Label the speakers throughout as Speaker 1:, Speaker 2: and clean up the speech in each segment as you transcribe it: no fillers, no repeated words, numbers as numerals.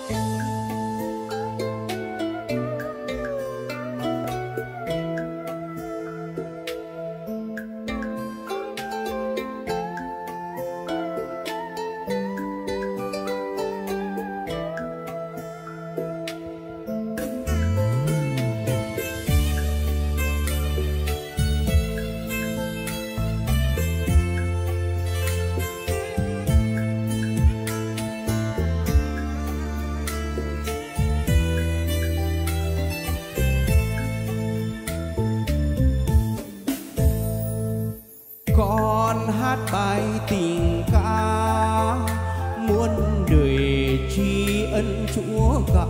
Speaker 1: Con hát bài tình ca muôn đời tri ân Chúa cả,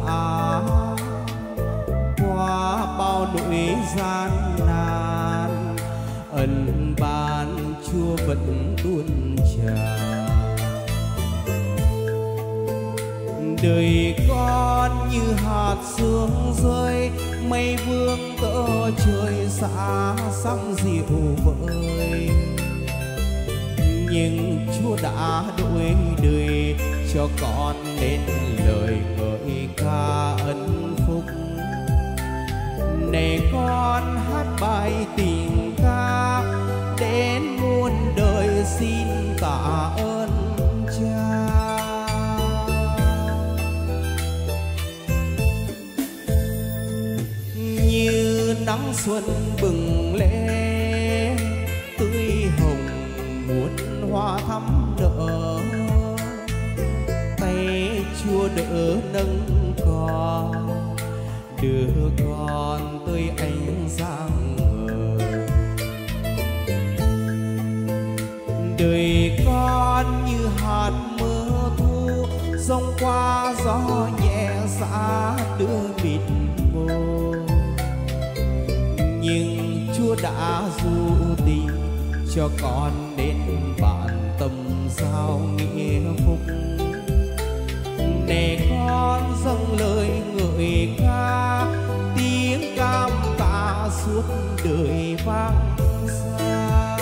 Speaker 1: qua bao nỗi gian nan ân ban Chúa vẫn tuôn tràn. Đời con như hạt sương rơi, mây vương tỡ trời xa xăm dịu vơi, nhưng Chúa đã đổi đời cho con nên lời ngợi ca ân phúc. Này con hát bài tình ca đến muôn đời xin tạ ơn Cha. Như nắng xuân bừng lên tươi hồng muôn hoa thắm nở, tay Chúa đỡ nâng con đưa con tới ánh sáng ngời. Đời con như hạt mưa thu giông qua gió nhẹ xã đưa mịt mù, nhưng Chúa đã du tình cho con đến bạn tâm giao nghĩa phúc. Để con dâng lời ngợi ca tiếng cam tạ suốt đời vang xa.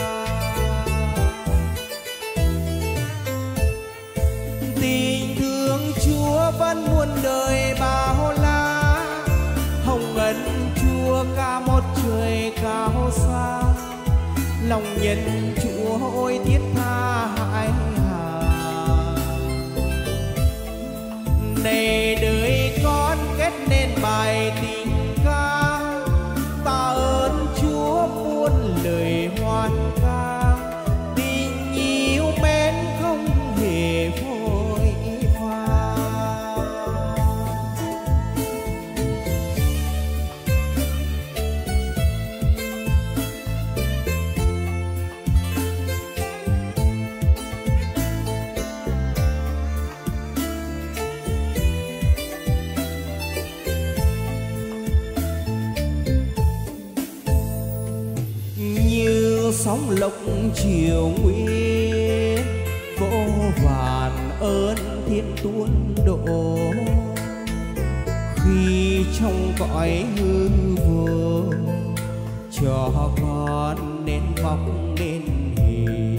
Speaker 1: Tình thương Chúa vẫn muôn đời bao la, hồng ân Chúa cả một trời cao xa. Lòng nhân Chúa ôi thiết tha hại hà, này đời con kết nên bài tình ca tạ ơn Chúa muôn lời hoan ca. Tình yêu mến không hề vội vã, sóng lốc chiều nguy vô vàn ơn thiên tuôn đổ. Khi trong cõi hư vô cho con nên mọc nên hình,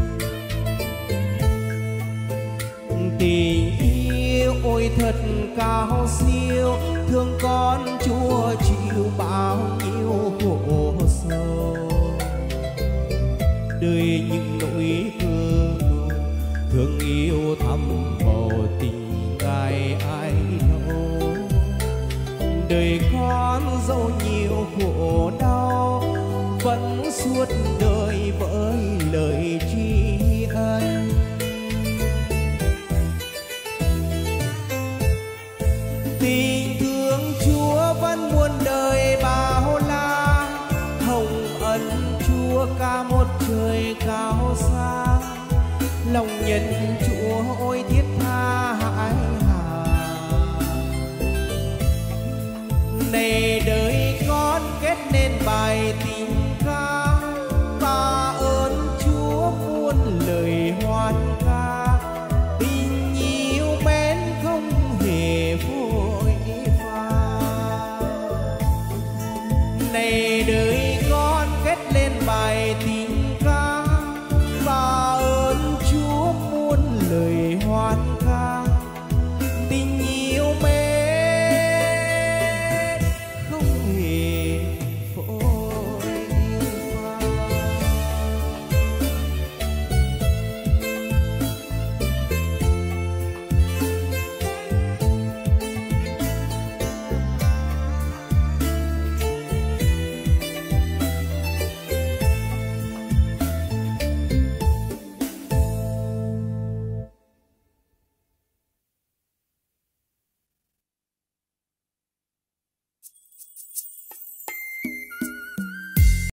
Speaker 1: tình yêu ôi thật cao siêu, thương con Chúa chịu bao nhiêu khổ sầu. Đời những nỗi cơ cầu thương yêu thăm bầu tình cài ai đâu. Đời con dẫu nhiều khổ đau vẫn suốt đời với lời tri ân. Tình thương Chúa vẫn muôn đời bao la, hồng ân Chúa cả một trời cao xa. Lòng nhân Chúa ôi thiết tha hại hà, này đời con kết nên bài tình